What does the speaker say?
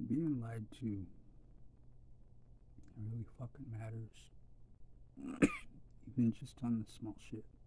Being lied to really fucking matters. Even just on the small shit.